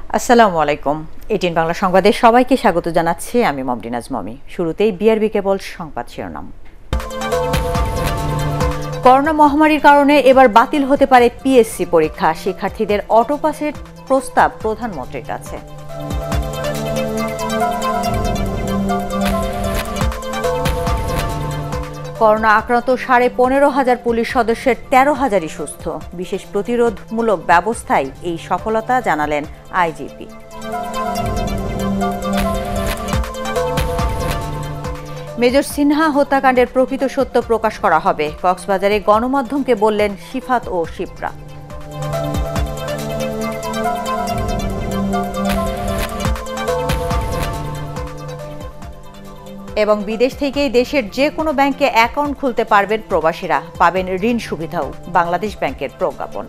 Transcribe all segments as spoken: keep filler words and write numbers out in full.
আসসালামু আলাইকুম। এটিএন বাংলা সংবাদে সবাইকে স্বাগত জানাচ্ছি আমি মমরেনাজ মমি। শুরুতেই বিআরবি কেবল সংবাদ শিরোনাম। করোনা মহামারীর কারণে এবার বাতিল হতে পারে পিএসসি পরীক্ষা, শিক্ষার্থীদের অটো পাসের প্রস্তাব প্রধানমন্ত্রীর কাছে। করোনা আক্রান্ত সাড়ে পনেরো হাজার পুলিশ সদস্যের তেরো হাজারই সুস্থ। বিশেষ প্রতিরোধমূলক ব্যবস্থায় এই সফলতা জানালেন আইজিপি। মেজর সিনহা হত্যাকাণ্ডের প্রকৃত সত্য প্রকাশ করা হবে, কক্সবাজারে গণমাধ্যমকে বললেন শিফাত ও শিপ্রা। এবং বিদেশ থেকেই দেশের যে কোনো ব্যাংকে অ্যাকাউন্ট খুলতে পারবেন প্রবাসীরা, পাবেন ঋণ সুবিধাও, বাংলাদেশ ব্যাংকের প্রজ্ঞাপন।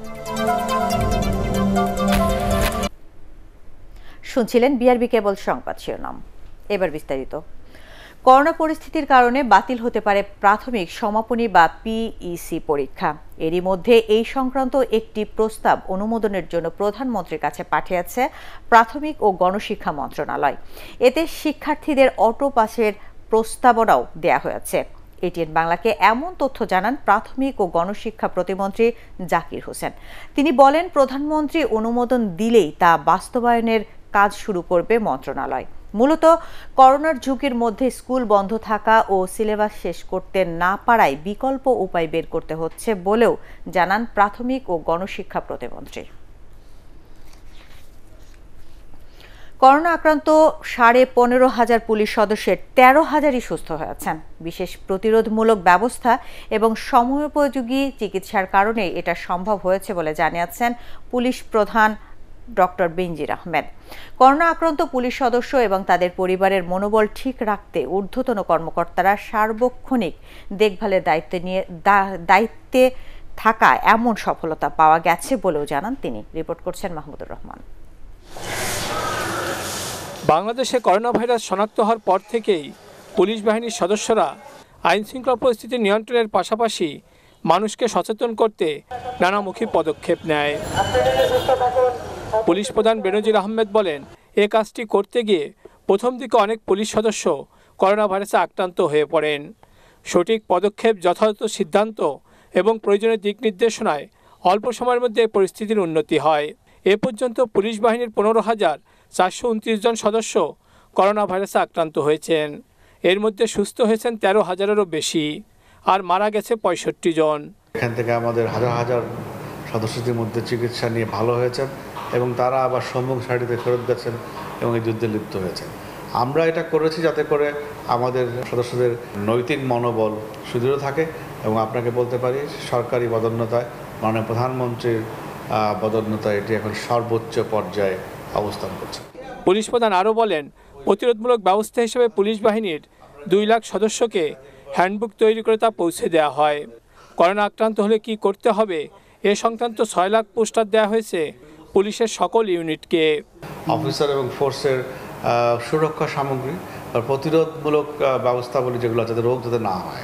শুনছিলেন বিআরবি কেবল সংবাদ শিরোনাম। এবার বিস্তারিত। করোনা পরিস্থিতির কারণে বাতিল হতে পারে প্রাথমিক সমাপনী বা পিইসি পরীক্ষা। এরই মধ্যে এই সংক্রান্ত একটি প্রস্তাব অনুমোদনের জন্য প্রধানমন্ত্রীর কাছে পাঠিয়েছে প্রাথমিক ও গণশিক্ষা মন্ত্রণালয়। এতে শিক্ষার্থীদের অটো পাসের প্রস্তাবনাও দেয়া হয়েছে। এটিএন বাংলাকে এমন তথ্য জানান প্রাথমিক ও গণশিক্ষা প্রতিমন্ত্রী জাকির হোসেন। তিনি বলেন, প্রধানমন্ত্রী অনুমোদন দিলেই তা বাস্তবায়নের কাজ শুরু করবে মন্ত্রণালয়। মূলত করোনার ঝুঁকির মধ্যে স্কুল বন্ধ থাকা ও সিলেবাস শেষ করতে না পারায় বিকল্প উপায় বের করতে হচ্ছে বলেও জানান প্রাথমিক ও গণশিক্ষা প্রতিমন্ত্রী। করোনা আক্রান্ত সাড়ে পনেরো হাজার পুলিশ সদস্যের তেরো হাজারই সুস্থ হয়েছেন। বিশেষ প্রতিরোধমূলক ব্যবস্থা এবং সময়োপযোগী চিকিৎসার কারণে এটা সম্ভব হয়েছে বলে জানিয়েছেন পুলিশ প্রধান ডক্টর বেনজির আহমেদ। করোনা আক্রান্ত পুলিশ সদস্য এবং তাদের পরিবারের মনোবল ঠিক রাখতে ঊর্ধ্বতন কর্মকর্তারা সার্বক্ষণিক দেখভালের দায়িত্ব নিয়ে দায়িত্বে থাকা এমন সফলতা পাওয়া গেছে বলেও জানান তিনি। রিপোর্ট করছেন মাহমুদুর রহমান। বাংলাদেশে করোনা ভাইরাস শনাক্ত হওয়ার পর থেকেই পুলিশ বাহিনীর সদস্যরা আইনশৃঙ্খলা পরিস্থিতি নিয়ন্ত্রণের পাশাপাশি মানুষকে সচেতন করতে নানামুখী পদক্ষেপ নেয়। পুলিশ প্রধান বেনজির আহমেদ বলেন, এ কাজটি করতে গিয়ে প্রথম দিকে অনেক পুলিশ সদস্য করোনা ভাইরাসে আক্রান্ত হয়ে পড়েন। সঠিক পদক্ষেপ, যথাযথ সিদ্ধান্ত এবং প্রয়োজনীয় দিক নির্দেশনায় অল্প সময়ের মধ্যে পরিস্থিতির উন্নতি হয়। এ পর্যন্ত পুলিশ বাহিনীর পনেরো হাজার চারশো উনত্রিশ জন সদস্য করোনা ভাইরাসে আক্রান্ত হয়েছেন। এর মধ্যে সুস্থ হয়েছেন তেরো হাজারেরও বেশি, আর মারা গেছে পঁয়ষট্টি জন। এখান থেকে আমাদের হাজার হাজার সদস্যদের মধ্যে চিকিৎসা নিয়ে ভালো হয়েছেন এবং তারা আবার সম্মুখ সারিতে ফেরত গেছেন এবং এই যুদ্ধে লিপ্ত হয়েছেন। আমরা এটা করেছি যাতে করে আমাদের সদস্যদের নৈতিক মনোবল সুদৃঢ় থাকে এবং আপনাকে বলতে পারি সরকারি পদোন্নতায় মাননীয় প্রধানমন্ত্রীর পদোন্নতায় এটি এখন সর্বোচ্চ পর্যায়ে অবস্থান করছে। পুলিশ প্রধান আরও বলেন, প্রতিরোধমূলক ব্যবস্থা হিসেবে পুলিশ বাহিনীর দুই লাখ সদস্যকে হ্যান্ডবুক তৈরি করে তা পৌঁছে দেওয়া হয়। করোনা আক্রান্ত হলে কি করতে হবে এ সংক্রান্ত ছয় লাখ পোস্টার দেওয়া হয়েছে পুলিশের সকল ইউনিটকে। অফিসার এবং ফোর্সের সুরক্ষা সামগ্রী বা প্রতিরোধমূলক ব্যবস্থাগুলি যেগুলো যাতে রোগ যাতে না হয়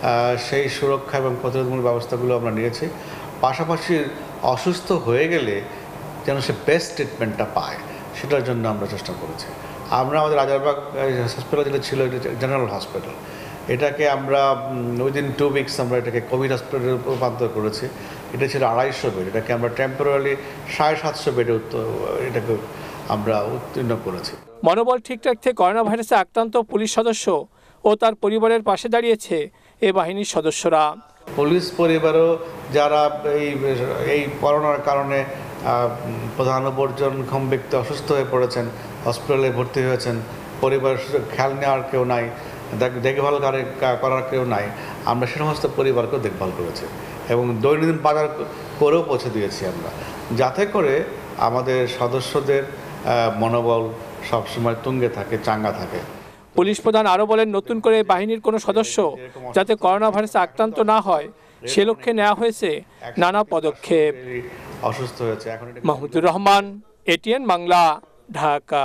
সেই সুরক্ষা এবং প্রতিরোধমূলক ব্যবস্থাগুলো আমরা নিয়েছি। পাশাপাশি অসুস্থ হয়ে গেলে যেন সে বেস্ট ট্রিটমেন্টটা পায় সেটার জন্য আমরা চেষ্টা করেছি। আমরা আমাদের রাজারবাগ হসপিটাল যেটা ছিল এটা জেনারেল হসপিটাল, এটাকে আমরা উইদিন টু উইকস আমরা এটাকে কোভিড হসপিটালে রূপান্তর করেছি। এটা ছিল আড়াইশো বেড, এটাকে আমরা টেম্পোরারি সাড়ে সাতশো বেডে এটাকে আমরা উত্তীর্ণ করেছি। মনোবল ঠিক রাখতে করোনা ভাইরাসে আক্রান্ত পুলিশ সদস্য ও তার পরিবারের পাশে দাঁড়িয়েছে এ বাহিনীর সদস্যরা। পুলিশ পরিবারও যারা এই এই করোনার কারণে প্রধান উপর্যনক্ষম ব্যক্তি অসুস্থ হয়ে পড়েছেন, হসপিটালে ভর্তি হয়েছেন, পরিবার খেয়াল নেওয়ার কেউ নাই, দেখভাল করার কেউ নাই, আমরা সে সমস্ত পরিবারকেও দেখভাল করেছি এবং দৈনন্দিন বাজার করেও পৌঁছে দিয়েছি আমরা, যাতে করে আমাদের সদস্যদের মনোবল সবসময় তুঙ্গে থাকে, চাঙ্গা থাকে। পুলিশ প্রধান আরও বলেন, নতুন করে বাহিনীর কোনো সদস্য যাতে করোনা ভাইরাসে আক্রান্ত না হয় সে লক্ষ্যে নেওয়া হয়েছে নানা পদক্ষেপ। অসুস্থ হয়েছে এখন। মাহমুদুর রহমান, এটিএন বাংলা, ঢাকা।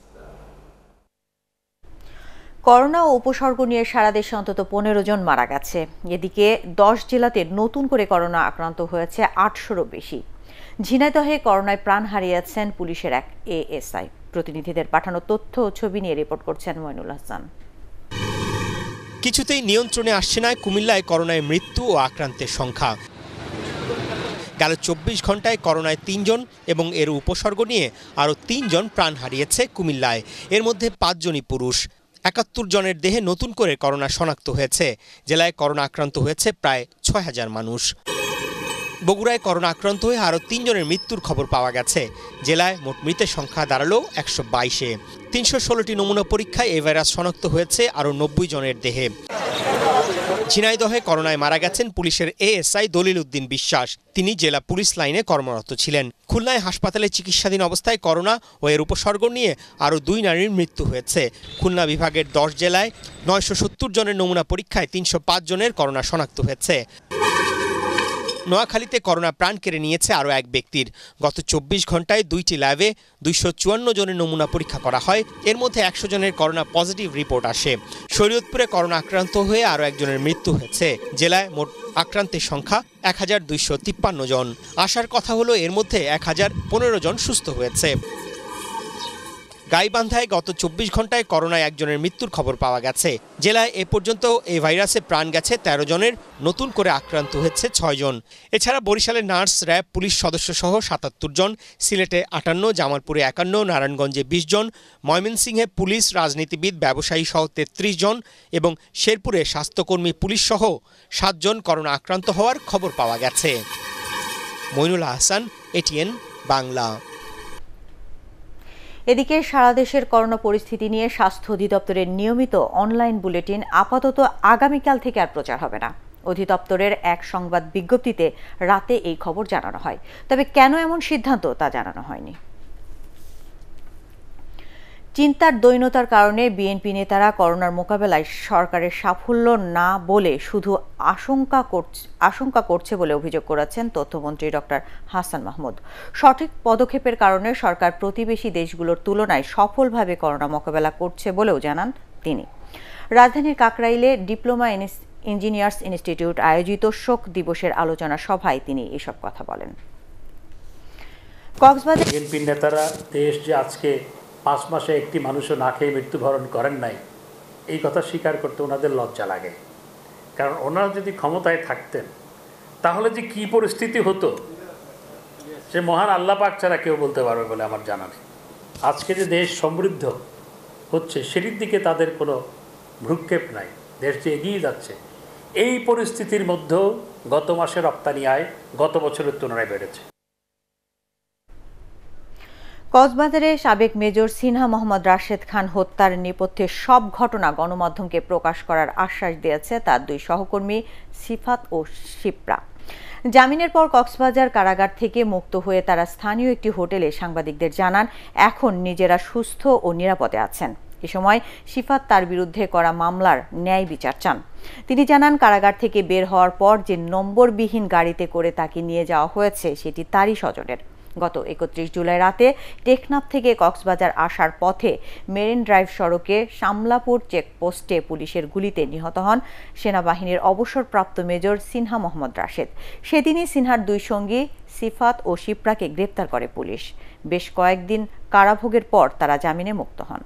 করোনা ও উপসর্গ নিয়ে সারা দেশে অন্তত পনেরো জন মারা গেছে। এদিকে দশ জেলাতে নতুন করে করোনা আক্রান্ত হয়েছে আটশোরও বেশি। ঝিনাইদহে করোনায় প্রাণ হারিয়েছেন পুলিশের এক এএসআই। প্রতিনিধিদের পাঠানো তথ্য ও ছবি নিয়ে রিপোর্ট করছেন মইনুল হাসান। কিছুতেই নিয়ন্ত্রণে আসছে না কুমিল্লায় করোনায় মৃত্যু ও আক্রান্তের সংখ্যা। গেল চব্বিশ ঘন্টায় করোনায় তিনজন এবং এর উপসর্গ নিয়ে আরও তিনজন প্রাণ হারিয়েছে কুমিল্লায়। এর মধ্যে পাঁচজনই পুরুষ। একাত্তর জনের দেহে নতুন করে করোনা শনাক্ত হয়েছে। জেলায় করোনা আক্রান্ত হয়েছে প্রায় ছয় হাজার মানুষ। বগুড়ায় করোনা আক্রান্ত হয়ে আরও তিনজনের মৃত্যুর খবর পাওয়া গেছে। জেলায় মোট মৃতের সংখ্যা দাঁড়ালো একশো বাইশে। তিনশো ষোলোটি নমুনা পরীক্ষায় এই ভাইরাস শনাক্ত হয়েছে আরও নব্বই জনের দেহে। ঝিনাইদহে করোনায় মারা গেছেন পুলিশের এএসআই দলিল উদ্দিন বিশ্বাস। তিনি জেলা পুলিশ লাইনে কর্মরত ছিলেন। খুলনায় হাসপাতালে চিকিৎসাধীন অবস্থায় করোনা ও এর উপসর্গ নিয়ে আরও দুই নারীর মৃত্যু হয়েছে। খুলনা বিভাগের দশ জেলায় নয়শো সত্তর জনের নমুনা পরীক্ষায় তিনশো পাঁচ জনের করোনা শনাক্ত হয়েছে। নোয়াখালীতে করোনা প্রাণ কেড়ে নিয়েছে আরও এক ব্যক্তির। গত চব্বিশ ঘন্টায় দুইটি ল্যাবে দুইশো চুয়ান্ন জনের নমুনা পরীক্ষা করা হয়। এর মধ্যে একশো জনের করোনা পজিটিভ রিপোর্ট আসে। শরীয়তপুরে করোনা আক্রান্ত হয়ে আরও একজনের মৃত্যু হয়েছে। জেলায় মোট আক্রান্তের সংখ্যা এক হাজার দুইশো তিপ্পান্ন জন। আসার কথা হলো এর মধ্যে এক হাজার পনেরো জন সুস্থ হয়েছে। গাইবান্ধায় গত চব্বিশ ঘন্টায় করোনায় একজনের মৃত্যুর খবর পাওয়া গেছে। জেলায় এ পর্যন্ত এই ভাইরাসে প্রাণ গেছে তেরো জনের, নতুন করে আক্রান্ত হয়েছে ছয় জন। এছাড়া বরিশালে নার্স, র্যাব, পুলিশ সদস্য সহ সাতাত্তর জন, সিলেটে আটান্ন, জামালপুরে একান্ন, নারায়ণগঞ্জে বিশ জন, ময়মনসিংহে পুলিশ, রাজনীতিবিদ, ব্যবসায়ী সহ তেত্রিশ জন এবং শেরপুরে স্বাস্থ্যকর্মী, পুলিশ সহ সাতজন করোনা আক্রান্ত হওয়ার খবর পাওয়া গেছে। মইনুল হাসান, এটিএন বাংলা। এদিকে সারা দেশের করোনা পরিস্থিতি নিয়ে স্বাস্থ্য অধিদপ্তরের নিয়মিত অনলাইন বুলেটিন আপাতত আগামীকাল থেকে আর প্রচার হবে না। অধিদপ্তরের এক সংবাদ বিজ্ঞপ্তিতে রাতে এই খবর জানানো হয়। তবে কেন এমন সিদ্ধান্ত তা জানানো হয়নি। চিন্তার দৈন্যতার কারণে বিএনপি নেতারা করোনার মোকাবেলায় সরকারের সাফল্য না বলে শুধু আশঙ্কা আশঙ্কা করছে বলে অভিযোগ করেছেন তথ্যমন্ত্রী ডক্টর হাসান মাহমুদ। সঠিক পদক্ষেপের কারণে সরকার প্রতিবেশী দেশগুলোর তুলনায় সফলভাবে করোনা মোকাবেলা করছে বলেও জানান তিনি। রাজধানীর কাকরাইলে ডিপ্লোমা ইঞ্জিনিয়ার্স ইনস্টিটিউট আয়োজিত শোক দিবসের আলোচনা সভায় তিনি এসব কথা বলেন। কক্সবাজার বিএনপি নেতারা দেশ যে আজকে পাঁচ মাসে একটি মানুষও না খেয়ে মৃত্যুবরণ করেন নাই, এই কথা স্বীকার করতে ওনাদের লজ্জা লাগে। কারণ ওনারা যদি ক্ষমতায় থাকতেন তাহলে যে কি পরিস্থিতি হতো সে মহান আল্লাহ পাক ছাড়া কেউ বলতে পারবে বলে আমার জানা নেই। আজকে যে দেশ সমৃদ্ধ হচ্ছে সেটির দিকে তাদের কোনো ভ্রুক্ষেপ নাই। দেশ যে এগিয়ে যাচ্ছে, এই পরিস্থিতির মধ্যেও গত মাসে রপ্তানি আয় গত বছরের তুলনায় বেড়েছে। কক্সবাজারে সাবেক মেজর সিনহা মোহাম্মদ রাশেদ খান হত্যার নেপথ্যে সব ঘটনা গণমাধ্যমকে প্রকাশ করার আশ্বাস দিয়েছে তার দুই সহকর্মী সিফাত ও শিপ্রা। জামিনের পর কক্সবাজার কারাগার থেকে মুক্ত হয়ে তারা স্থানীয় একটি হোটেলে সাংবাদিকদের জানান এখন নিজেরা সুস্থ ও নিরাপদে আছেন। এ সময় সিফাত তার বিরুদ্ধে করা মামলার ন্যায় বিচার চান। তিনি জানান কারাগার থেকে বের হওয়ার পর যে নম্বরবিহীন গাড়িতে করে তাকে নিয়ে যাওয়া হয়েছে সেটি তারই স্বজনের। গত একত্রিশ জুলাই রাতে টেকনাফ থেকে কক্সবাজার আসার পথে মেরিন ড্রাইভ সড়কে শামলাপুর চেকপোস্টে পুলিশের গুলিতে নিহত হন সেনাবাহিনীর অবসরপ্রাপ্ত মেজর সিনহা মোহাম্মদ রাশেদ। সেদিনই সিনহার দুই সঙ্গী সিফাত ও শিপ্রাকে গ্রেপ্তার করে পুলিশ। বেশ কয়েকদিন কারাভোগের পর তারা জামিনে মুক্ত হন।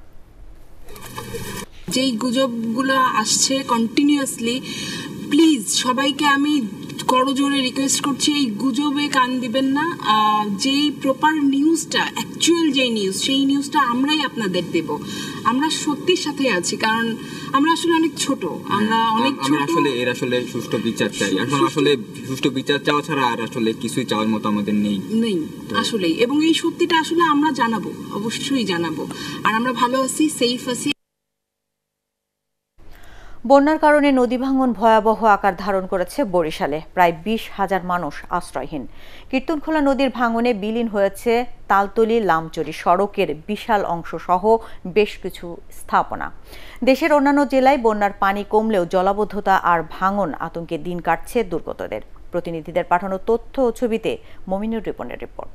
যেই গুজবগুলো আসছে কন্টিনিউয়াসলি, প্লিজ সবাইকে আমি করজোরে রিকোয়েস্ট করছি এই গুজবে কান দিবেন না। যেই প্রপার নিউজটা, অ্যাকচুয়াল যে নিউজ, সেই নিউজটা আমরাই আপনাদের দেব। আমরা সত্যির সাথে আছি, কারণ আমরা আসলে অনেক ছোট, আমরা অনেক ছোট। আসলে এর আসলে সুষ্ঠু বিচার চাই। এখন আসলে সুষ্ঠু বিচার চাওয়া ছাড়া আর আসলে কিছুই চাওয়ার মতো আমাদের নেই নেই আসলেই। এবং এই সত্যিটা আসলে আমরা জানাবো, অবশ্যই জানাবো। আর আমরা ভালো আছি, সেফ আছি। বন্যার কারণে নদী ভাঙন ভয়াবহ আকার ধারণ করেছে বরিশালে। প্রায় বিশ হাজার মানুষ আশ্রয়হীন। কীর্তনখোলা নদীর ভাঙনে বিলীন হয়েছে তালতলী লামচুরি সড়কের বিশাল অংশ সহ বেশ কিছু স্থাপনা। দেশের অন্যান্য জেলায় বন্যার পানি কমলেও জলাবদ্ধতা আর ভাঙন আতঙ্কে দিন কাটছে দুর্গতদের। প্রতিনিধিদের পাঠানো তথ্য ও ছবিতে মমিনুর রিপনের রিপোর্ট।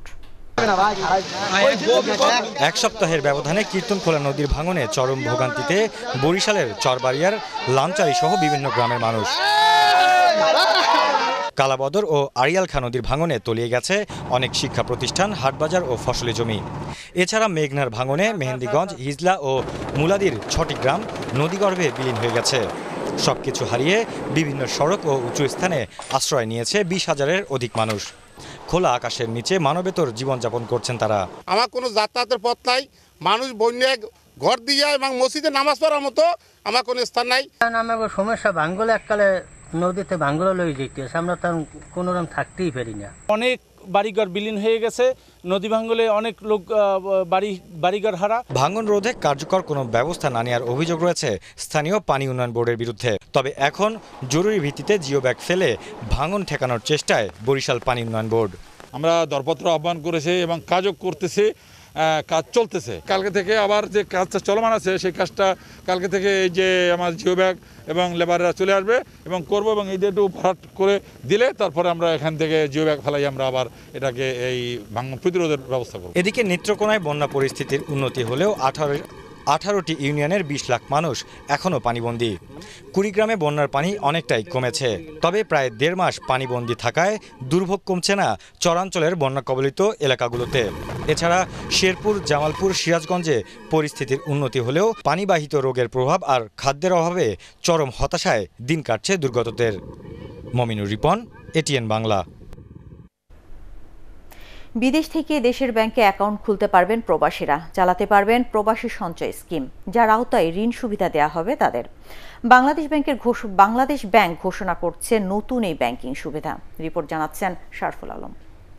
এক সপ্তাহের ব্যবধানে কীর্তনখোলা নদীর ভাঙনে চরম ভোগান্তিতে বরিশালের চরবাড়িয়ার লামচারি সহ বিভিন্ন গ্রামের মানুষ। কালাবদর ও আড়িয়ালখা নদীর ভাঙনে তলিয়ে গেছে অনেক শিক্ষা প্রতিষ্ঠান, হাটবাজার ও ফসলি জমি। এছাড়া মেঘনার ভাঙনে মেহেন্দিগঞ্জ, হিজলা ও মুলাদির ছটি গ্রাম নদীগর্ভে বিলীন হয়ে গেছে। সবকিছু হারিয়ে বিভিন্ন সড়ক ও উঁচু স্থানে আশ্রয় নিয়েছে বিশ হাজারের অধিক মানুষ। খোলা আকাশের নিচে মানবেতর জীবনযাপন করছেন তারা। আমার কোনো যাতায়াতের পথ নাই, মানুষ বন্যায় ঘর দিয়ে এবং মসজিদে নামাজ পড়ার মতো আমার কোনো স্থান নাই। আমার সমস্যা ভাঙ্গলে এককালে নদীতে ভাঙ্গলে লই যেতে আমরা তো কোনো রকম থাকতেই পারি না। অনেক বাড়িঘর বিলীন হয়ে গেছে, নদী ভাঙ্গলে অনেক লোক বাড়ি বাড়িঘর হারা। ভাঙন রোধে কার্যকর কোনো ব্যবস্থা না নেওয়ার অভিযোগ রয়েছে স্থানীয় পানি উন্নয়ন বোর্ডের বিরুদ্ধে। তবে এখন জরুরি ভিত্তিতে জিও ব্যাগ ফেলে ভাঙন ঠেকানোর চেষ্টায় বরিশাল পানি উন্নয়ন বোর্ড। আমরা দরপত্র আহ্বান করেছি এবং কাজও করতেছে, কাজ চলতেছে। কালকে থেকে আবার যে কাজটা চলমান আছে সেই কাজটা কালকে থেকে এই যে আমার জিও ব্যাগ এবং লেবাররা চলে আসবে এবং করবো এবং এই একটু ভরাট করে দিলে তারপরে আমরা এখান থেকে জিও ব্যাগ ফেলাই আমরা আবার এটাকে এই ভাঙন প্রতিরোধের ব্যবস্থা করব। এদিকে নেত্রকোনায় বন্যা পরিস্থিতির উন্নতি হলেও আঠারো আঠারোটি ইউনিয়নের বিশ লাখ মানুষ এখনও পানিবন্দী। কুড়িগ্রামে বন্যার পানি অনেকটাই কমেছে, তবে প্রায় দেড় মাস পানিবন্দী থাকায় দুর্ভোগ কমছে না চরাঞ্চলের বন্যা কবলিত এলাকাগুলোতে। এছাড়া শেরপুর, জামালপুর, সিরাজগঞ্জে পরিস্থিতির উন্নতি হলেও পানিবাহিত রোগের প্রভাব আর খাদ্যের অভাবে চরম হতাশায় দিন কাটছে দুর্গতদের। মমিনুর রিপন, এটিএন বাংলা। বিদেশ থেকে দেশের ব্যাংকে অ্যাকাউন্ট খুলতে পারবেন প্রবাসীরা, চালাতে পারবেন প্রবাসী সঞ্চয় স্কিম, যার আওতায় ঋণ সুবিধা দেওয়া হবে তাদের। বাংলাদেশ ব্যাংকের বাংলাদেশ ব্যাংক ঘোষণা করছে নতুন এই ব্যাংকিং সুবিধা। রিপোর্ট জানাচ্ছেন শারফুল আলম।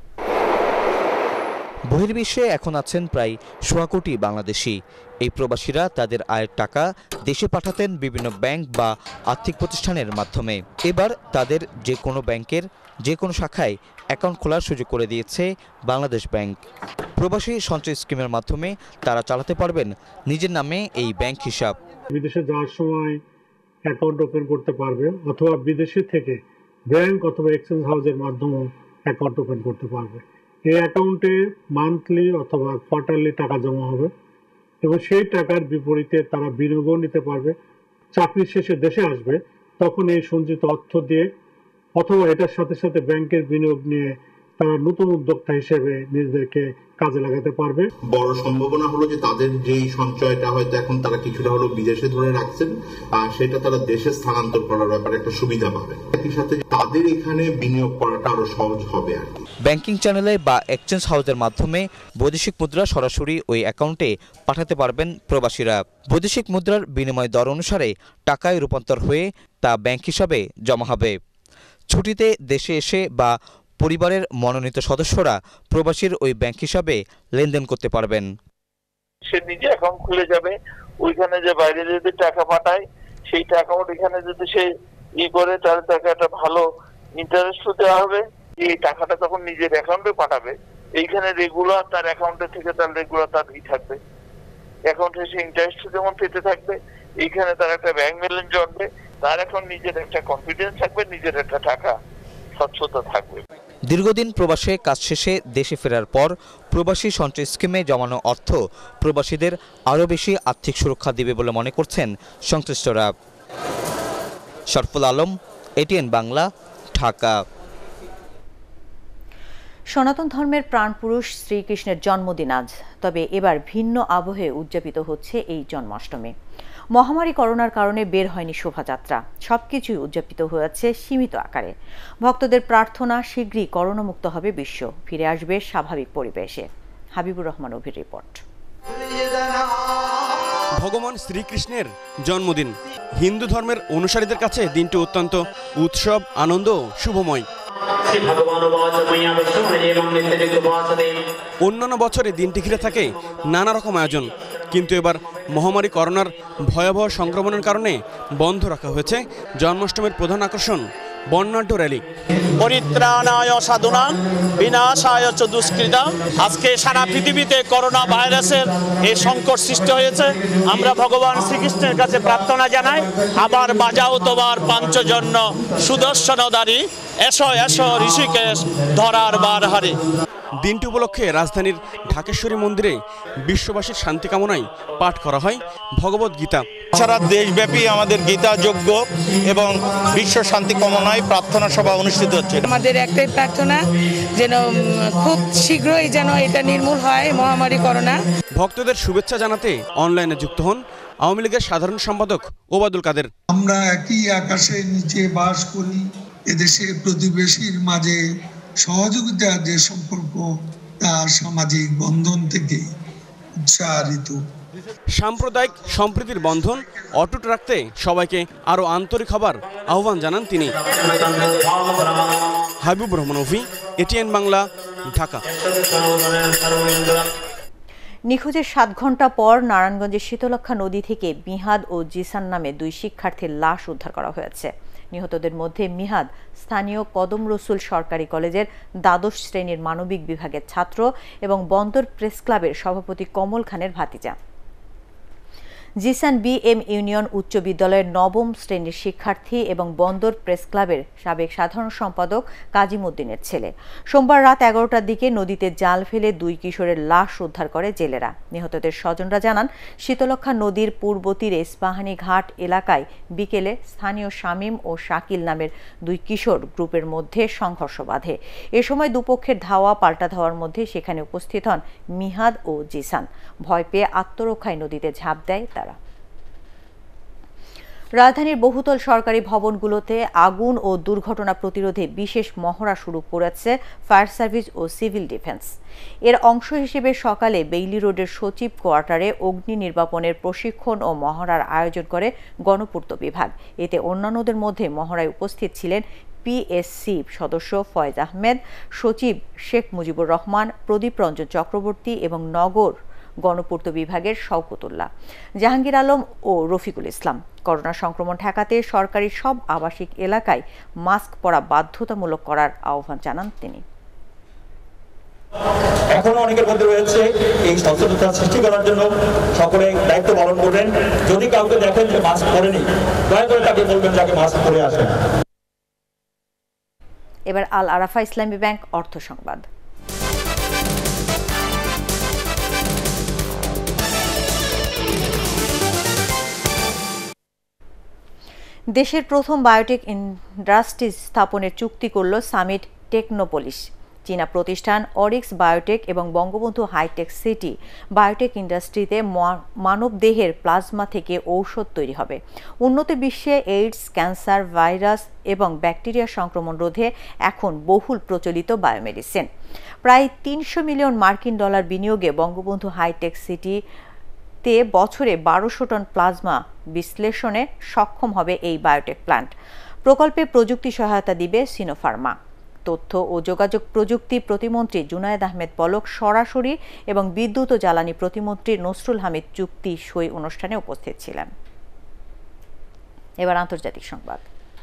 বহির্বিশ্বে এখন আছেন প্রায় সোয়া কোটি বাংলাদেশি। এই প্রবাসীরা তাদের আয়ের টাকা দেশে পাঠাতেন বিভিন্ন ব্যাংক বা আর্থিক প্রতিষ্ঠানের মাধ্যমে। এবার তাদের যে কোনো ব্যাংকের যে কোনো শাখায় অ্যাকাউন্ট খোলার সুযোগ করে দিয়েছে বাংলাদেশ ব্যাংক। প্রবাসী সঞ্চয় স্কিমের মাধ্যমে তারা চালাতে পারবেন নিজের নামে এই ব্যাংক হিসাব। বিদেশে যাওয়ার সময় অ্যাকাউন্ট ওপেন করতে পারবে, অথবা বিদেশি থেকে ব্যাংক অথবা এক্সচেঞ্জ হাউসের মাধ্যমে অ্যাকাউন্ট ওপেন করতে পারবে। এই অ্যাকাউন্টে মান্থলি অথবা কোয়ার্টারলি টাকা জমা হবে এবং সেই টাকার বিপরীতে তারা বিনিয়োগও নিতে পারবে। চাকরি শেষে দেশে আসবে তখন এই সঞ্চিত অর্থ দিয়ে অথবা এটার সাথে সাথে ব্যাংকের বিনিয়োগ নিয়ে তারা নতুন উদ্যোক্তা হিসেবে নিজেদেরকে কাজে লাগাতে পারবে। বড় সম্ভাবনা হলো যে তাদের যেই সঞ্চয়টা হয়তো এখন তারা কিছুটা হলো বিদেশে ধরে রাখছেন, সেটা তারা দেশে স্থানান্তর করার ব্যাপারে একটা সুবিধা পাবে। একই সাথে তাদের এখানে বিনিয়োগ করাটা আরো সহজ হবে আর কি। ব্যাংকিং চ্যানেলে বা এক্সচেঞ্জ হাউসের মাধ্যমে বৈদেশিক মুদ্রা সরাসরি ওই অ্যাকাউন্টে পাঠাতে পারবেন প্রবাসীরা। বৈদেশিক মুদ্রার বিনিময় দর অনুসারে টাকায় রূপান্তর হয়ে তা ব্যাংক হিসাবে জমা হবে। ছুটিতে দেশে এসে বা পরিবারের মনোনীত সদস্যরা প্রবাসীর ওই ব্যাংক হিসাবে লেনদেন করতে পারবেন। সে নিজে অ্যাকাউন্ট খুলে যাবে, ওইখানে যে বাইরে যদি টাকা পাঠায় সেই টাকা এখানে যদি সে ই করে তাহলে তাকে একটা ভালো ইন্টারেস্ট দেওয়া হবে। এই টাকাটা তখন নিজের অ্যাকাউন্টে পাঠাবে, এইখানে রেগুলার তার অ্যাকাউন্টে থেকে তার রেগুলার তার ই থাকবে, অ্যাকাউন্টে সে ইন্টারেস্ট যেমন পেতে থাকবে, এইখানে তার একটা ব্যাংক ব্যালেন্স জমবে, তার এখন নিজের একটা কনফিডেন্স থাকবে, নিজের একটা টাকা স্বচ্ছতা থাকবে। দীর্ঘদিন প্রবাসে কাজ শেষে দেশে ফেরার পর প্রবাসী সঞ্চয় স্কিমে জমানো অর্থ প্রবাসীদের আরও বেশি আর্থিক সুরক্ষা দেবে বলে মনে করছেন সংশ্লিষ্টরা। শারফুল আলম, এটিএন বাংলা, ঢাকা। সনাতন ধর্মের প্রাণপুরুষ শ্রীকৃষ্ণের জন্মদিন আজ, তবে এবার ভিন্ন আবহে উদযাপিত হচ্ছে এই জন্মাষ্টমী। মহামারী করোনার কারণে বের হয়নি শোভাযাত্রা, সবকিছুই উদযাপিত হয়েছে সীমিত আকারে। ভক্তদের প্রার্থনা শীঘ্রই করোনামুক্ত হবে বিশ্ব, ফিরে আসবে স্বাভাবিক পরিবেশে। হাবিবুর রহমান অভির রিপোর্ট। ভগবান শ্রীকৃষ্ণের জন্মদিন হিন্দু ধর্মের অনুসারীদের কাছে দিনটি অত্যন্ত উৎসব, আনন্দ, শুভময়। অন্যান্য বছরে দিনটি ঘিরে থাকে নানা রকম আয়োজন, কিন্তু এবার মহামারী করোনার ভয়াবহ সংক্রমণের কারণে বন্ধ রাখা হয়েছে জন্মাষ্টমীর প্রধান আকর্ষণ বর্ণাঢ্য র্যালি। পরিত্রাণায় সাধুনাং বিনাশায় চ দুষ্কৃতাম। আজকে সারা পৃথিবীতে করোনা ভাইরাসের এই সংকট সৃষ্টি হয়েছে, আমরা ভগবান শ্রীকৃষ্ণের কাছে প্রার্থনা জানাই, আবার বাজাও তোমার পাঞ্চজন্য সুদর্শনদারি, এসো এসো ঋষিকেশ ধরার বার হারি। দিনটি উপলক্ষে রাজধানীর ঢাকেশ্বরী মন্দিরে বিশ্ববাসীর শান্তি কামনায় পাঠ করা হয় ভগবত গীতা। সারা দেশব্যাপী আমাদের গীতা যজ্ঞ এবং বিশ্ব শান্তি কামনায় প্রার্থনা সভা অনুষ্ঠিত হচ্ছে। আমাদের একটাই প্রার্থনা যেন খুব শীঘ্রই যেন এটা নির্মূল হয় মহামারী করোনা। ভক্তদের শুভেচ্ছা জানাতে অনলাইনে যুক্ত হন আওয়ামী লীগের সাধারণ সম্পাদক ওবায়দুল কাদের। আমরা একই আকাশের নিচে বাস করি, এদেশে প্রতিবেশীর মাঝে সহযোগিতার যে সম্পর্ক তা সামাজিক বন্ধন থেকে উৎসাহিত। সাম্প্রদায়িক সম্প্রীতির বন্ধন অটুট রাখতে সবাইকে আরও আন্তরিক হবার আহ্বান জানান তিনি। হাবিবুর রহমান অভি, এটিএন বাংলা, ঢাকা। নিখোঁজের সাত ঘন্টা পর নারায়ণগঞ্জের শীতলক্ষা নদী থেকে মিহাদ ও জিসান নামে দুই শিক্ষার্থীর লাশ উদ্ধার করা হয়েছে। নিহতদের মধ্যে মিহাদ স্থানীয় কদম রসুল সরকারি কলেজের দ্বাদশ শ্রেণীর মানবিক বিভাগের ছাত্র এবং বন্দর প্রেস ক্লাবের সভাপতি কমল খানের ভাতিজা। জিসান বি এম ইউনিয়ন উচ্চ বিদ্যালয়ের নবম শ্রেণীর শিক্ষার্থী এবং বন্দর প্রেস ক্লাবের সাবেক সাধারণ সম্পাদক কাজিমুদ্দিনের ছেলে। সোমবার রাত এগারোটার দিকে নদীতে জাল ফেলে দুই কিশোরের লাশ উদ্ধার করে জেলেরা। নিহতদের স্বজনরা জানান, শীতলক্ষা নদীর পূর্ব তীরে ইস্পাহানি ঘাট এলাকায় বিকেলে স্থানীয় শামীম ও শাকিল নামের দুই কিশোর গ্রুপের মধ্যে সংঘর্ষ বাধে। এ সময় দুপক্ষের ধাওয়া পাল্টা ধাওয়ার মধ্যে সেখানে উপস্থিত হন মিহাদ ও জিসান। ভয় পেয়ে আত্মরক্ষায় নদীতে ঝাঁপ দেয় তারা। রাজধানীর বহুতল সরকারি ভবনগুলোতে আগুন ও দুর্ঘটনা প্রতিরোধে বিশেষ মহড়া শুরু করেছে ফায়ার সার্ভিস ও সিভিল ডিফেন্স। এর অংশ হিসেবে সকালে বেইলি রোডের সচিব কোয়ার্টারে অগ্নি নির্বাপনের প্রশিক্ষণ ও মহড়ার আয়োজন করে গণপূর্ত বিভাগ। এতে অন্যান্যদের মধ্যে মহড়ায় উপস্থিত ছিলেন পিএসসি সদস্য ফয়েজ আহমেদ, সচিব শেখ মুজিবুর রহমান, প্রদীপ রঞ্জন চক্রবর্তী এবং নগর গণপূর্ত বিভাগের শওকতুল্লাহ, জাহাঙ্গীর আলম ও রফিকুল ইসলাম। করোনা সংক্রমণ ঠেকাতে সরকারি সব আবাসিক এলাকায় মাস্ক পরা বাধ্যতামূলক করার আহ্বান জানান তিনি। এখনো অনেকের মধ্যে রয়েছে এই সচেতনতা সৃষ্টি করার জন্য সকলে দায়িত্ব পালন করবেন। যদি কাউকে দেখেন যে মাস্ক পরেনি, দয়া করে তাকে বলবেন যাকে মাস্ক পরে আসেন। এবার আল আরাফা ইসলামী ব্যাংক অর্থ সংবাদ। দেশের প্রথম বায়োটেক ইন্ডাস্ট্রি স্থাপনের চুক্তি করল সামিট টেকনোপলিস। চীনা প্রতিষ্ঠান অরিক্স বায়োটেক এবং বঙ্গবন্ধু হাইটেক সিটি বায়োটেক ইন্ডাস্ট্রিতে মানবদেহের প্লাজমা থেকে ঔষধ তৈরি হবে। উন্নত বিশ্বে এইডস, ক্যান্সার, ভাইরাস এবং ব্যাকটেরিয়া সংক্রমণ রোধে এখন বহুল প্রচলিত বায়োমেডিসিন। প্রায় তিনশো মিলিয়ন মার্কিন ডলার বিনিয়োগে বঙ্গবন্ধু হাইটেক সিটি তে বছরে বারোশো টন প্লাজমা বিশ্লেষণে সক্ষম হবে এই বায়োটেক প্ল্যান্ট। প্রকল্পে প্রযুক্তি সহায়তা দিবে সিনোফার্মা। তথ্য ও যোগাযোগ প্রযুক্তি প্রতিমন্ত্রী জুনায়েদ আহমেদ পলক সরাসরি এবং বিদ্যুৎ ও জ্বালানি প্রতিমন্ত্রী নসরুল হামিদ চুক্তি সই অনুষ্ঠানে উপস্থিত ছিলেন। এবার আন্তর্জাতিক সংবাদ।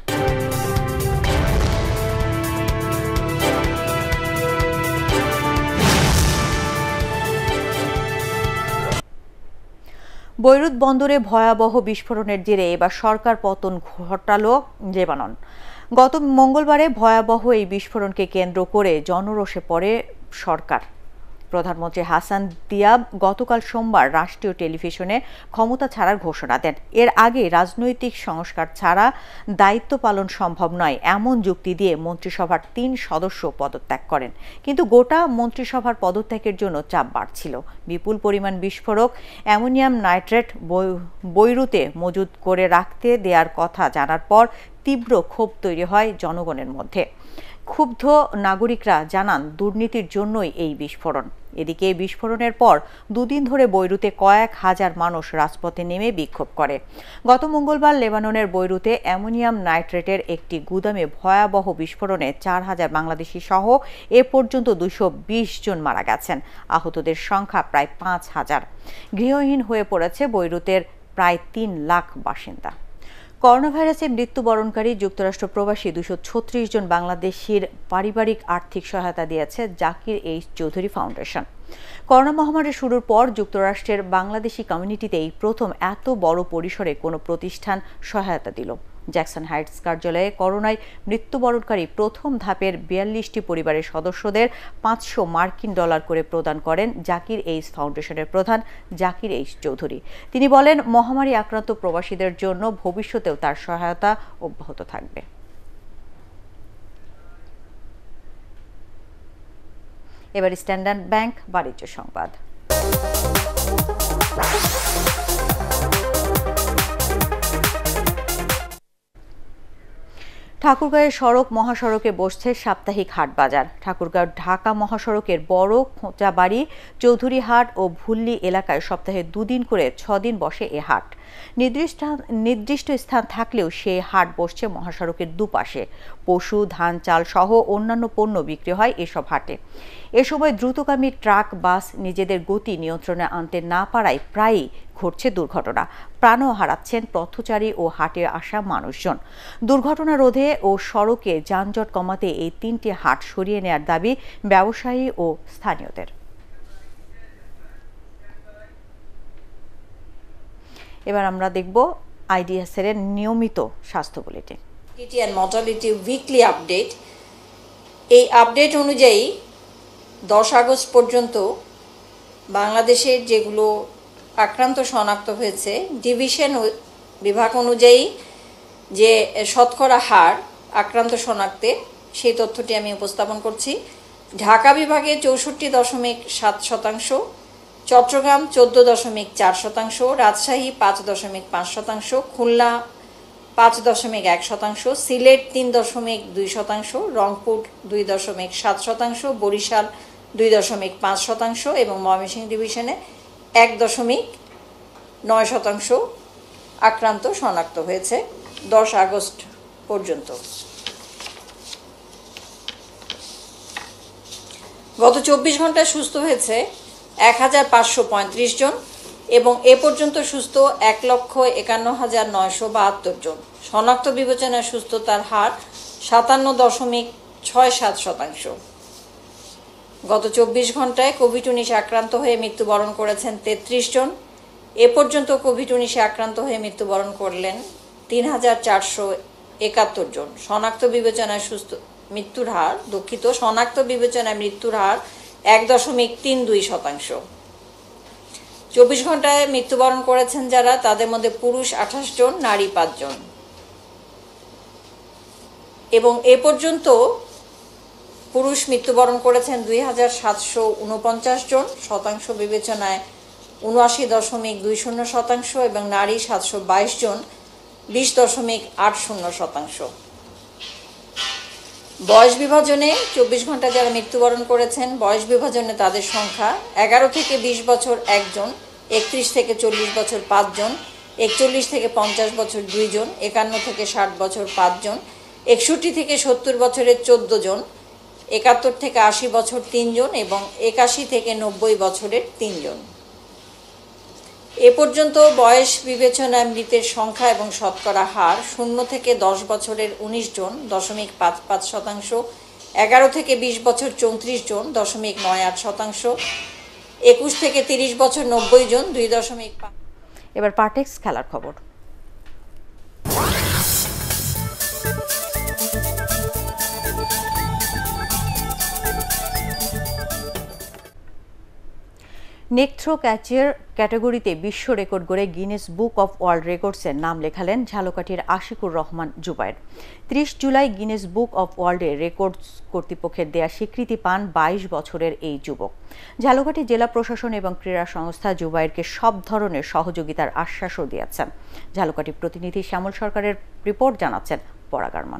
বৈরুত বন্দরে ভয়াবহ বিস্ফোরণের জেরে এবার সরকার পতন ঘটালো লেবানন। গত মঙ্গলবারে ভয়াবহ এই বিস্ফোরণকে কেন্দ্র করে জনরোষে পড়ে সরকার। প্রধানমন্ত্রী হাসান দিয়াব গতকাল সোমবার রাষ্ট্রীয় টেলিভিশনে ক্ষমতা ছাড়ার ঘোষণা দেন। এর আগে রাজনৈতিক সংস্কার ছাড়া দায়িত্ব পালন সম্ভব নয় এমন যুক্তি দিয়ে মন্ত্রিসভার তিন সদস্য পদত্যাগ করেন। কিন্তু গোটা মন্ত্রিসভার পদত্যাগের জন্য চাপ বাড়ছিল। বিপুল পরিমাণ বিস্ফোরক অ্যামোনিয়াম নাইট্রেট বৈরুতে মজুত করে রাখতে দেওয়ার কথা জানার পর তীব্র ক্ষোভ তৈরি হয় জনগণের মধ্যে। ক্ষুব্ধ নাগরিকরা জানান দুর্নীতির জন্যই এই বিস্ফোরণ। এদিকে বিস্ফোরণের পর দুদিন ধরে বৈরুতে কয়েক হাজার মানুষ রাজপথে নেমে বিক্ষোভ করে। গত মঙ্গলবার লেবাননের বৈরুতে অ্যামোনিয়াম নাইট্রেটের একটি গুদামে ভয়াবহ বিস্ফোরণে চার হাজার বাংলাদেশি সহ এ পর্যন্ত দুশো বিশ জন মারা গেছেন। আহতদের সংখ্যা প্রায় পাঁচ হাজার। গৃহহীন হয়ে পড়েছে বৈরুতের প্রায় তিন লাখ বাসিন্দা। করোনা ভাইরাসে মৃত্যুবরণকারী যুক্তরাষ্ট্র প্রবাসী দুশো ছত্রিশ জন বাংলাদেশির পারিবারিক আর্থিক সহায়তা দিয়েছে Zakir H Chowdhury foundation. Corona মহামারী শুরুর পর যুক্তরাষ্ট্রের বাংলাদেশি কমিউনিটিতে এই প্রথম এত বড় পরিসরে কোনো প্রতিষ্ঠান সহায়তা দিল। জ্যাকসন হাইটস কার্যালয়ে করোনায় মৃত্যুবরণকারী প্রথম ধাপের বিয়াল্লিশটি পরিবারের সদস্যদের পাঁচশো মার্কিন ডলার করে প্রদান করেন জাকির এইচ ফাউন্ডেশনের প্রধান জাকির এইচ চৌধুরী। তিনি বলেন, মহামারী আক্রান্ত প্রবাসীদের জন্য ভবিষ্যতেও তার সহায়তা অব্যাহত থাকবে। এবার স্ট্যান্ডার্ড ব্যাংক বাণিজ্য সংবাদ। ঠাকুরগাঁওয়ের সড়ক মহাসড়কে বসছে সাপ্তাহিক হাট বাজার। ঠাকুরগাঁও ঢাকা মহাসড়কের বড় খোঁচাবাড়ি, চৌধুরী হাট ও ভুল্লি এলাকায় সপ্তাহে দুদিন করে ছদিন বসে এ হাট। নির্দিষ্ট নির্দিষ্ট স্থান থাকলেও সে হাট বসছে মহাসড়কের দুপাশে। পশু, ধান, চাল সহ অন্যান্য পণ্য বিক্রি হয় এসব হাটে। এ সময় দ্রুতগামী ট্রাক, বাস নিজেদের গতি নিয়ন্ত্রণে আনতে না পারায় প্রায়ই ঘটছে দুর্ঘটনা। প্রাণও হারাচ্ছেন পথচারী ও হাটে আসা মানুষজন। দুর্ঘটনা রোধে ও সড়কে যানজট কমাতে এই তিনটি হাট সরিয়ে নেয়ার দাবি ব্যবসায়ী ও স্থানীয়দের। এবার আমরা দেখব আইডিএসের নিয়মিত স্বাস্থ্য bulletin. Mortality and mortality weekly update. এই আপডেট অনুযায়ী দশ আগস্ট পর্যন্ত বাংলাদেশের যেগুলো আক্রান্ত শনাক্ত হয়েছে, ডিভিশন বিভাগ অনুযায়ী যে শতকরা হার আক্রান্ত শনাক্তে, সেই তথ্যটি আমি উপস্থাপন করছি। ঢাকা বিভাগে চৌষট্টি দশমিক সাত শতাংশ, চট্টগ্রাম চোদ্দ দশমিক চার শতাংশ, রাজশাহী পাঁচ দশমিক পাঁচ শতাংশ, খুলনা পাঁচ দশমিক এক শতাংশ, সিলেট তিন দশমিক দুই শতাংশ, রংপুর দুই দশমিক সাত শতাংশ, বরিশাল দুই দশমিক পাঁচ শতাংশ এবং ময়মনসিংহ ডিভিশনে এক দশমিক নয় শতাংশ আক্রান্ত শনাক্ত হয়েছে দশ আগস্ট পর্যন্ত। গত চব্বিশ ঘন্টায় সুস্থ হয়েছে এক হাজার পাঁচশো পঁয়ত্রিশ জন এবং এ পর্যন্ত সুস্থ এক লক্ষ একান্ন হাজার নয়শো বাহাত্তর জন। শনাক্ত বিবেচনায় সুস্থতার হার সাতান্ন দশমিক ছয় সাত শতাংশ। গত চব্বিশ ঘন্টায় কোভিড উনিশে আক্রান্ত হয়ে মৃত্যুবরণ করেছেন তেত্রিশ জন। এ পর্যন্ত কোভিড উনিশে আক্রান্ত হয়ে মৃত্যুবরণ করলেন তিন হাজার চারশো একাত্তর জন। শনাক্ত বিবেচনায় সুস্থ মৃত্যুর হার দুঃখিত শনাক্ত বিবেচনায় মৃত্যুর হার এক দশমিক তিন দুই শতাংশ। চব্বিশ ঘন্টায় মৃত্যুবরণ করেছেন যারা, তাদের মধ্যে পুরুষ আঠাশ জন, নারী পাঁচ জন এবং এ পর্যন্ত পুরুষ মৃত্যুবরণ করেছেন দুই হাজার সাতশো উনপঞ্চাশ জন, শতাংশ বিবেচনায় উনআশি দশমিক দুই শূন্য শতাংশ এবং নারী সাতশো বাইশ জন, বিশ দশমিক আট শূন্য শতাংশ। বয়স বিভাজনে চব্বিশ ঘন্টা যারা মৃত্যুবরণ করেছেন, বয়স বিভাজনে তাদের সংখ্যা এগারো থেকে বিশ বছর একজন, একত্রিশ থেকে চল্লিশ বছর পাঁচজন, একচল্লিশ থেকে পঞ্চাশ বছর দুইজন, একান্ন থেকে ষাট বছর পাঁচজন, একষট্টি থেকে সত্তর বছরের চোদ্দ জন, একাত্তর থেকে আশি বছর তিনজন এবং একাশি থেকে নব্বই বছরের তিনজন। এ পর্যন্ত বয়স বিবেচনায় মৃতের সংখ্যা এবং শতকরা হার শূন্য থেকে দশ বছরের উনিশ জন, দশমিক পাঁচ পাঁচ শতাংশ, এগারো থেকে বিশ বছর চৌত্রিশ জন, দশমিক নয় আট শতাংশ, একুশ থেকে তিরিশ বছর নব্বই জন, দুই দশমিক। এবার পার্টেক্স খেলার খবর। নেক থ্রো ক্যাচের ক্যাটাগরিতে বিশ্ব রেকর্ড গড়ে গিনেস বুক অফ ওয়ার্ল্ড রেকর্ডসের নাম লেখালেন ঝালকাঠির আশিকুর রহমান জুবায়ের। ত্রিশ জুলাই গিনেস বুক অফ ওয়ার্ল্ডে রেকর্ডস কর্তৃপক্ষের দেয়া স্বীকৃতি পান বাইশ বছরের এই যুবক। ঝালকাঠি জেলা প্রশাসন এবং ক্রীড়া সংস্থা জুবায়েরকে সব ধরনের সহযোগিতার আশ্বাসও দিয়েছেন। ঝালকাঠি প্রতিনিধি শ্যামল সরকারের রিপোর্ট জানাচ্ছেন পরাগ আরমান।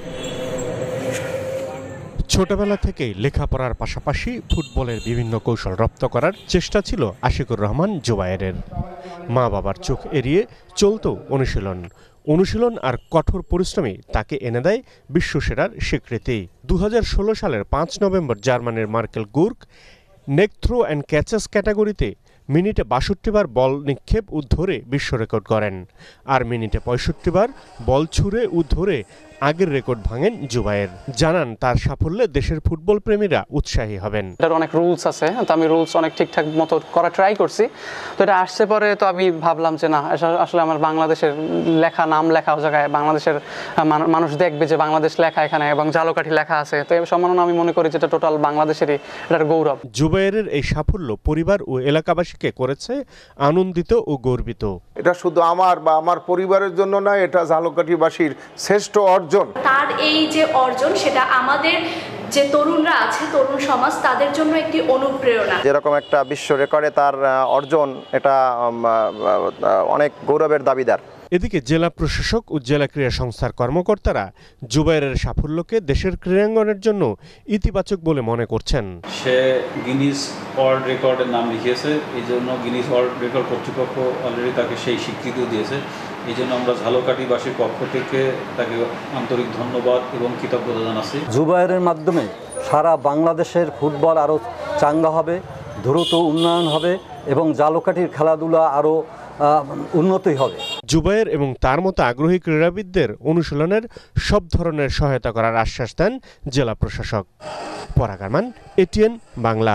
ছোটবেলা থেকেই লেখাপড়ার পাশাপাশি ফুটবলের বিভিন্ন কৌশল রপ্ত করার চেষ্টা ছিল আশিকুর রহমান জুবায়েরের। মা বাবার চোখ এড়িয়ে চলত অনুশীলন অনুশীলন আর কঠোর পরিশ্রমী তাকে এনে দেয় বিশ্বসেরার স্বীকৃতি। দু হাজার ষোলো সালের পাঁচ নভেম্বর জার্মানির Markel Gurk neck throw and catches ক্যাটাগরিতে মিনিটে বাষট্টি বার বল নিক্ষেপ ও ধরে বিশ্ব রেকর্ড করেন, আর মিনিটে পঁয়ষট্টি বার বল ছুঁড়ে ও ধরে আগের রেকর্ড ভাঙেন জুবায়ের। জানান তার সাফল্যে দেশের ফুটবল প্রেমীরা উৎসাহী হবেন। এটার অনেক রুলস আছে, তো আমি রুলস অনেক ঠিকঠাক মতো করা ট্রাই করছি। তো এটা আসছে পরে তো আমি ভাবলাম যে না, আসলে আমার বাংলাদেশের লেখা, নাম লেখা জায়গায় বাংলাদেশের মানুষ দেখবে যে বাংলাদেশ লেখা এখানে এবং জালকাঠি লেখা আছে। তো এই সম্মাননা আমি মনে করি যেটা টোটাল বাংলাদেশেরই এটার গৌরব। জুবায়েরের এই সাফল্য পরিবার ও এলাকাবাসীকে করেছে আনন্দিত ও গর্বিত। এটা শুধু আমার বা আমার পরিবারের জন্য না, এটা ঝালকাঠিবাসীর শ্রেষ্ঠ অর্জন। তার এই যে অর্জন, সেটা আমাদের যে তরুণরা আছে, তরুণ সমাজ, তাদের জন্য একটি অনুপ্রেরণা। যেরকম একটা বিশ্ব রেকর্ডে তার অর্জন, এটা অনেক গৌরবের দাবিদার। এদিকে জেলা প্রশাসক ও জেলা ক্রীড়া সংস্থার কর্মকর্তারা জুবায়েরের সাফল্যকে দেশের ক্রীড়াঙ্গনের জন্য ইতিবাচক বলে মনে করছেন। সে গিনিস ওয়ার্ল্ড রেকর্ডের নাম লিখিয়েছে, এই জন্য গিনিস ওয়ার্ল্ড রেকর্ড কর্তৃপক্ষ অলরেডি তাকে সেই স্বীকৃতিও দিয়েছে। এই জন্য আমরা ঝালকাঠিবাসীর পক্ষ থেকে তাকে আন্তরিক ধন্যবাদ এবং কৃতজ্ঞতা জানাচ্ছি। জুবায়েরের মাধ্যমে সারা বাংলাদেশের ফুটবল আরও চাঙ্গা হবে, দ্রুত উন্নয়ন হবে এবং ঝালকাঠির খেলাধুলা আরও উন্নতি হবে। জুবায়ের এবং তার মতো আগ্রহী ক্রীড়াবিদদের অনুশীলনের সব ধরনের সহায়তা করার আশ্বাস দেন জেলা প্রশাসক। পরাগ আরমান, এটিএন বাংলা।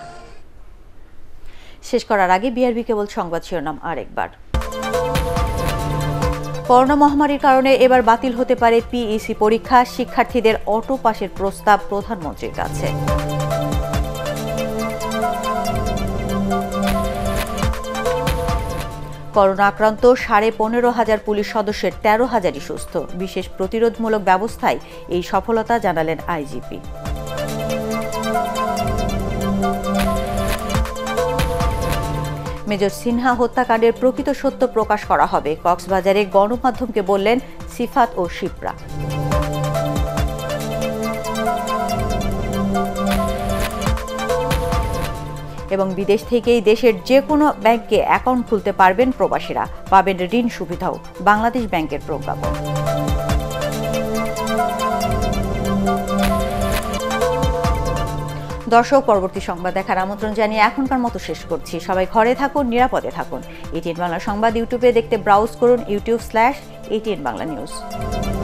শেষ করার আগে বিআরবি কেবল সংবাদ শিরোনাম আরেকবার। করোনা মহামারীর কারণে এবার বাতিল হতে পারে পিইসি পরীক্ষা, শিক্ষার্থীদের অটো পাসের প্রস্তাব প্রধানমন্ত্রীর কাছে। করোনা আক্রান্ত সাড়ে পনেরো হাজার পুলিশ সদস্যের তেরো হাজারই সুস্থ। বিশেষ প্রতিরোধমূলক ব্যবস্থায় এই সফলতা জানালেন আইজিপি। মেজর সিনহা হত্যাকাণ্ডের প্রকৃত সত্য প্রকাশ করা হবে, কক্সবাজারে গণমাধ্যমকে বললেন সিফাত ও শিপ্রা। এবং বিদেশ থেকেই দেশের যে কোনো ব্যাংকে অ্যাকাউন্ট খুলতে পারবেন প্রবাসীরা, পাবেন ঋণ সুবিধাও বাংলাদেশ ব্যাংকের প্রজ্ঞাপন। দর্শক, পরবর্তী সংবাদ দেখার আমন্ত্রণ জানিয়ে এখনকার মতো শেষ করছি। সবাই ঘরে থাকুন, নিরাপদে থাকুন। এটিএন বাংলা সংবাদ ইউটিউবে দেখতে ব্রাউজ করুন YouTube slash ATN Bangla news.